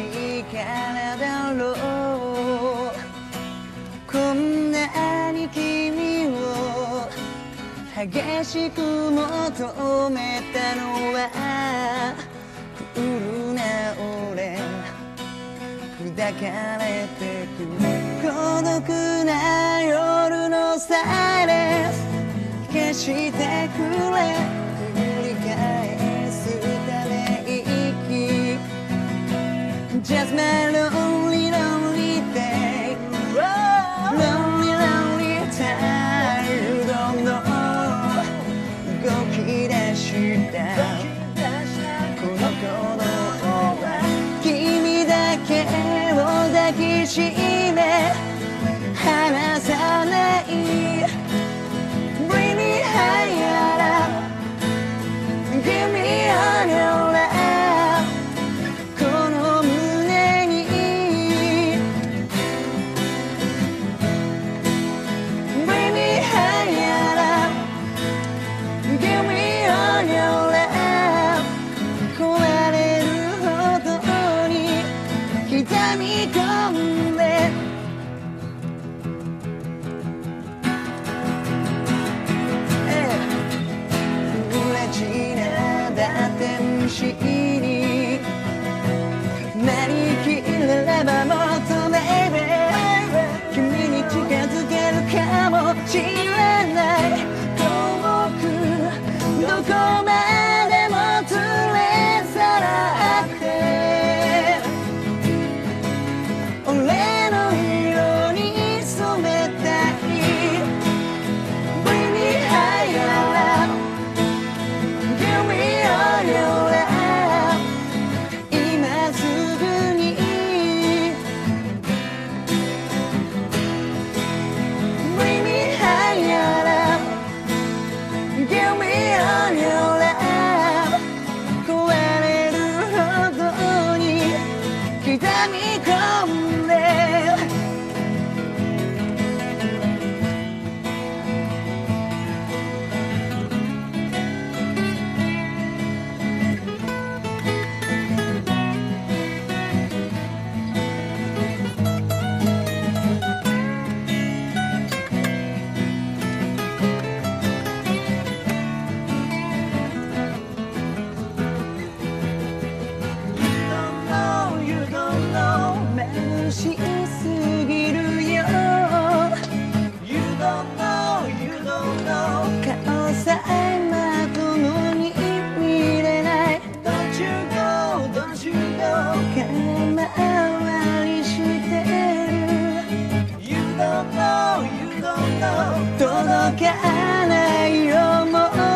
いからだろう。こんなに君を激しく求めたのはクールな俺、砕かれてく孤独な夜のサイレンス消してくれ、繰り返すため息 Just my lonely lonely day Lonely lonely time You don't know 動き出したこの頃は君だけを抱きしめ離さない Bring me higher Give me all your love この胸に Bring me higher Give me all your love 壊れるほどに刻み込んで虫になりきれればもっと Baby 君に近づけるかもしれない遠くどこまでも連れ去らって俺の色に染めたい Bring me higher Give me all your love 今すぐに Bring me higher Give me all your love 壊れるほどに刻み込んで眩しすぎるよ You don't know, you don't know 顔さえまともに見れない Don't you go, don't you go 空回りしてる You don't know, you don't know 届かない想い